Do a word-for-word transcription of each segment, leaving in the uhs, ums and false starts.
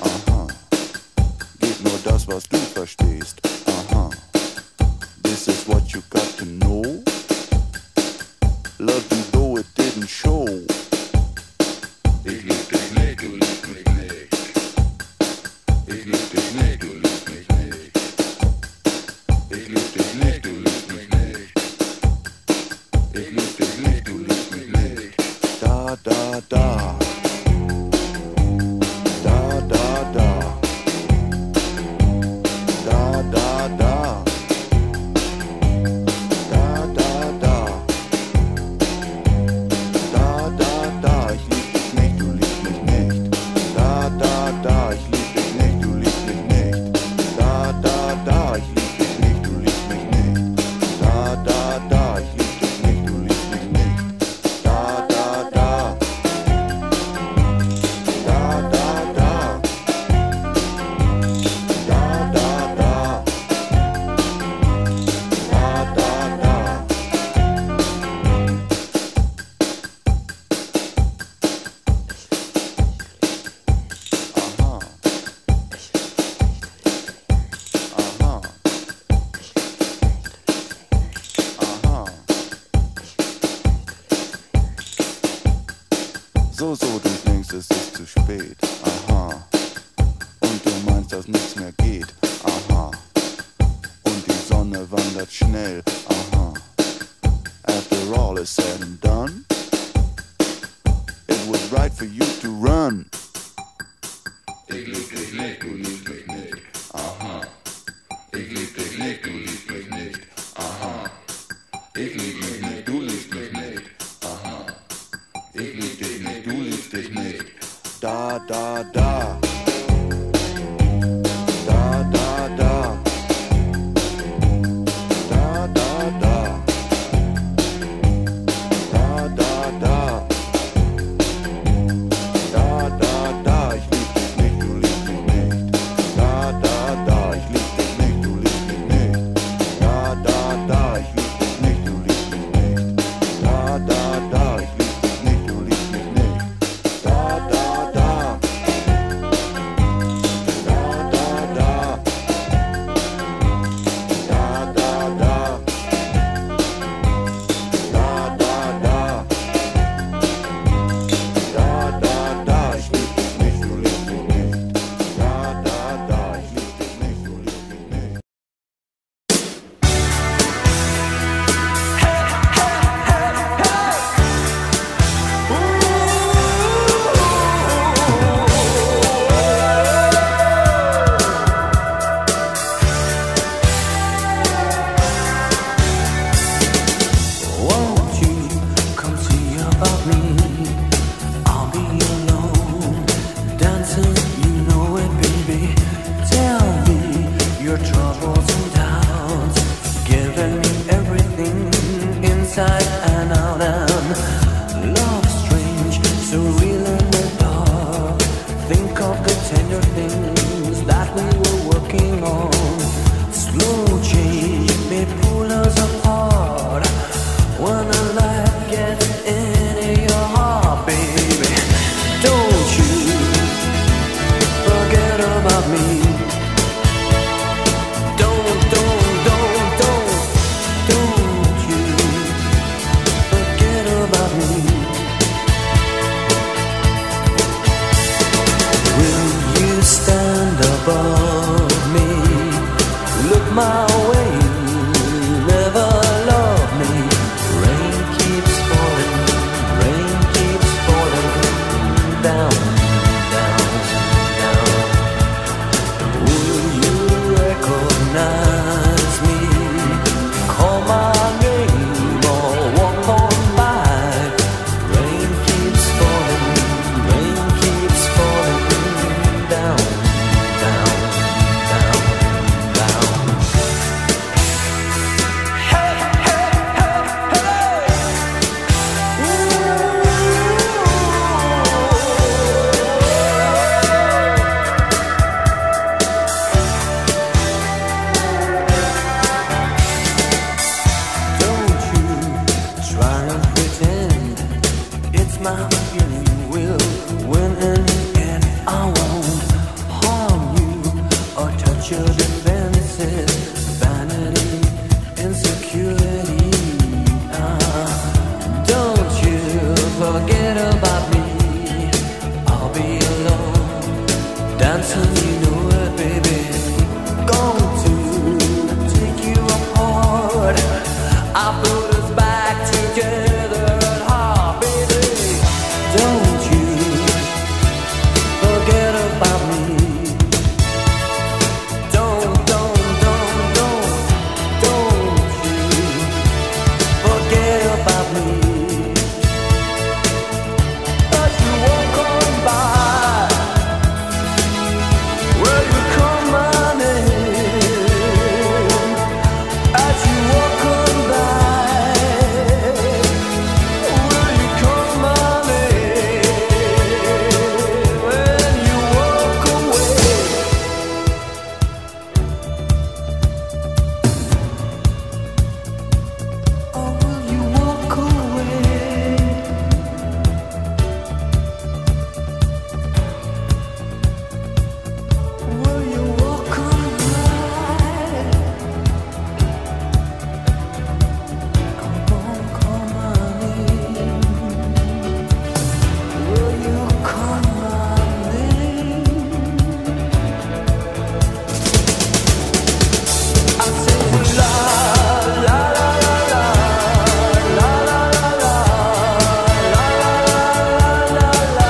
aha. Geht nur das, was du verstehst, aha. This is what you got to know. Love you though it didn't show. Ich lieb dich nicht, du liebst mich nicht. Ich lieb dich nicht, du liebst mich nicht. Ich lieb dich nicht, du liebst mich nicht. Ich lieb dich nicht, du liebst mich nicht. Da, da, da. Da, da, da. Da, da, da. Da, da, da. Da, da, da. Ich lieb dich nicht, du liebst mich nicht. Da, da, da. Ich lieb dich nicht, du liebst mich nicht. Da, da, da. Ich lieb dich nicht, du liebst mich nicht. Da, da, da. Ich lieb dich nicht, du liebst mich nicht. Da, da, da. Da, da, da. Da, da, da. Da, da, da. Aha. Aha. Aha. So, so, du denkst, es ist zu spät. Aha. Und du meinst, dass nichts mehr geht. Aha. Und die Sonne wandert schnell. Aha. After all is said and done, it was right for you to run. Ich lieb dich nicht, du liebst mich nicht. Aha. Ich lieb dich nicht, du liebst mich nicht. Aha. Ich lieb mich nicht, du liebst mich nicht. Aha. Ich lieb dich nicht, du liebst dich nicht. Da, da, da. Da, da, da. Da, da, da. Da, da, da. Da, da, da. Ich lieb dich nicht, du liebst mich nicht. Da, da, da. Ich lieb dich nicht, du liebst mich nicht. Da, da, da. Ich lieb dich nicht, du liebst mich nicht. Da, da, da. Ich lieb dich nicht, du liebst mich nicht. Da, da, da. Da, da, da. Da, da, da. Da, da, da. Da, da, da. Ich lieb dich nicht, du liebst mich nicht. Da, da, da. Ich lieb dich nicht, du liebst mich nicht. Won't you come see about me? I'll be alone, dancing, you know it, baby. Tell me your troubles and doubts, giving me everything inside and out. And love strange, so real in the dark. Think of the tender things that we were working on. Slow change may pull us apart. When a light gets into your heart, baby, don't you forget about me. Don't, don't, don't, don't, don't you forget about me. Will you stand above me? Look my way, never love me. Rain keeps falling, rain keeps falling down, down, down. Will you recognize me? Call my name or walk on by. Rain keeps falling, rain keeps falling down, down, down, down. your defenses, vanity, insecurity. Uh, don't you forget about me. I'll be alone, dancing, you know it, baby. Going to take you apart. I put us back together at heart, baby. Don't you forget about me. Don't, don't, don't, don't, don't you forget about me. As you walk on by, will you call my name? As you walk on by, will you call my name? When you walk away, or will you walk away? Will you walk on by? Come on, call my name. Will you call my name? I say la la la la la la la la la la la la la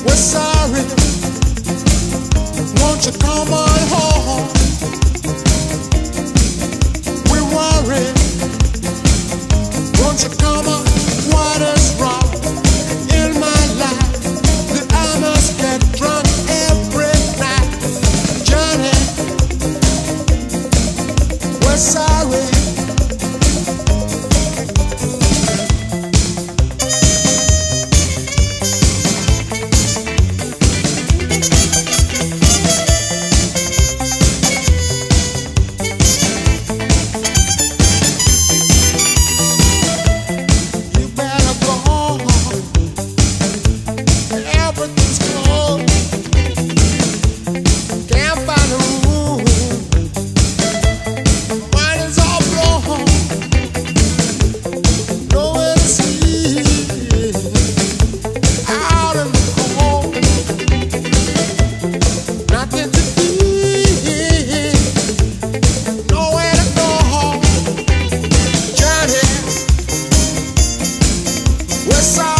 We're sorry. Won't you come on home? We're worried. Won't you come on? What is wrong in my life that I must get drunk every night? Johnny, we're sorry. West Side.